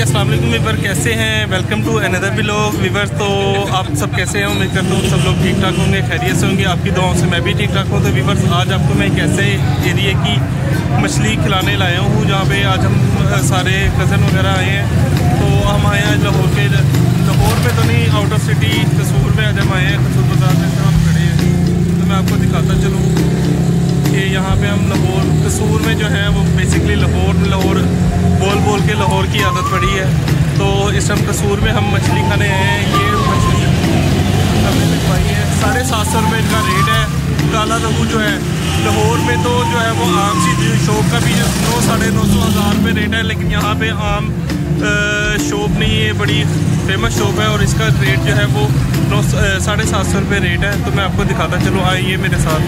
अस्सलाम वालेकुम वीवर, कैसे हैं? Welcome to another vlog viewer. तो आप सब कैसे हैं? उम्मीद करता हूँ सब लोग ठीक ठाक होंगे, खैरियत से होंगे। आपकी दुआओं से मैं भी ठीक ठाक हूँ। तो वीवर्स, आज आपको मैं एक ऐसे एरिए की मछली खिलाने लाया हूँ जहाँ पे आज हम सारे कज़न वगैरह आए हैं। तो हम आए हैं लाहौर पे तो नहीं, आउट ऑफ सिटी कसूर में आज हम आए हैं। कसूर बाज़ार में हम खड़े हैं, तो मैं आपको दिखाता चलूँ कि यहाँ पे हम लाहौर कसूर में जो है वो बेसिकली लाहौर बोल के लाहौर की आदत पड़ी है। तो इस टाइम कसूर में हम मछली खाने आए हैं। ये मछली हमने लिखवाई है, 750 रुपये इनका रेट है। काला रोहू जो है लाहौर में तो जो है वो आम सी शॉप का भी 900 साढ़े 900 हज़ार रुपये रेट है, लेकिन यहाँ पे आम शॉप नहीं है, बड़ी फेमस शॉप है और इसका रेट जो है वो 750 रुपये रेट है। तो मैं आपको दिखाता चलो, आइए मेरे साथ।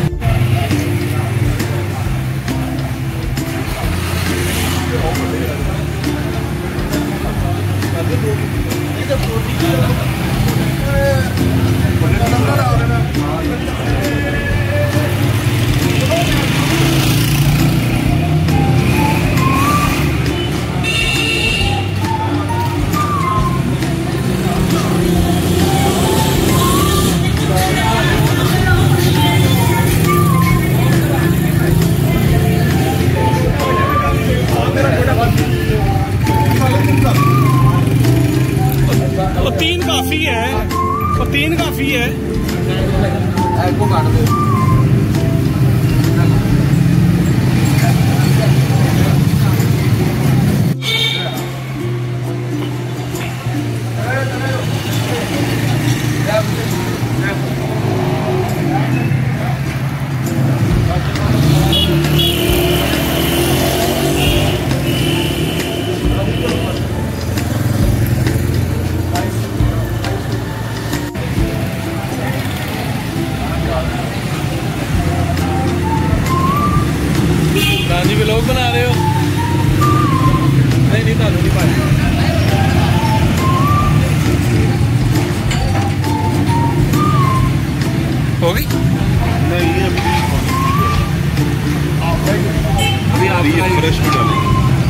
तीन काफी है। जी व्लॉग बना रहे हो? नहीं तालू नहीं पानी हो गई नहीं, अभी आ रही है, फ्रेश भी डालेंगे।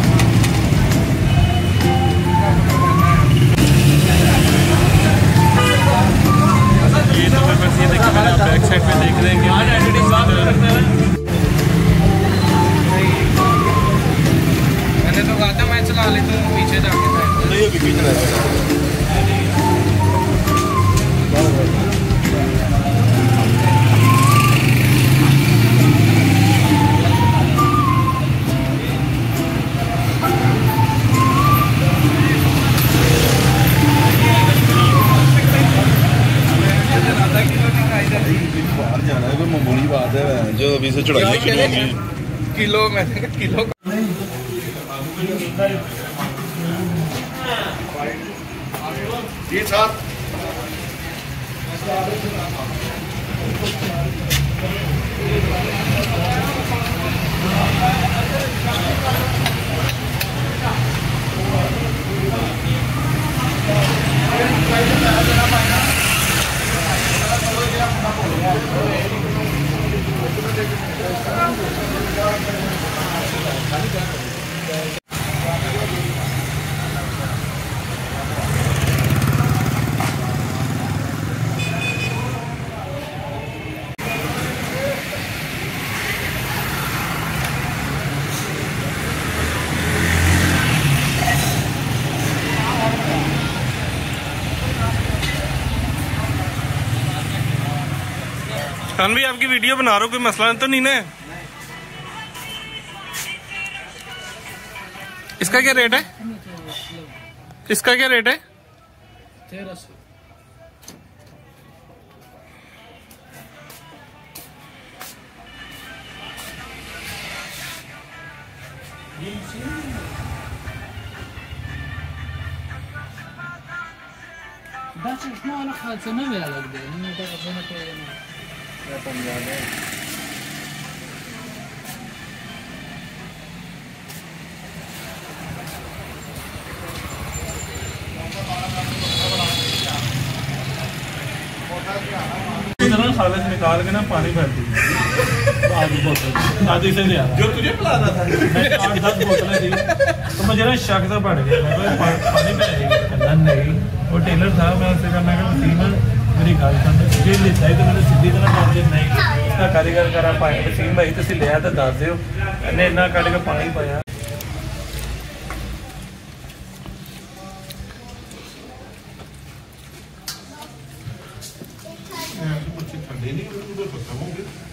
ये तो बस ये देखिए, मैंने बैक साइड पे देख रहे हैं। तो कहता मैं चला लेता हूँ पीछे जाके साइड। नहीं अभी पीछे बाहर जाना है, कोई मामूली बात है जो अभी से चढ़ाई किलो में किलो ये साथ खान भी आपकी वीडियो बना रहा हूँ, कोई मसला तो नहीं ना? इसका क्या रेट है? इसका क्या रेट है? 1300। खालिद निकाल के ना पानी भर दी आधी बोतल, आधी से ज्यादा जो तुझे पिलाना था 8-10 बोतलें थी। तो मुझे ना शक तो बढ़ गया, टेलर था, मैं उससे कहा मैं वसीम मेरी गल सुन जे लेता है तो मैंने सीधी तरह कर दे नहीं कारीगर करा पाए वसीम भाई तुम लिया तो दस दो इन्हें इन्ना कट के पानी पाया। ठंडे नहीं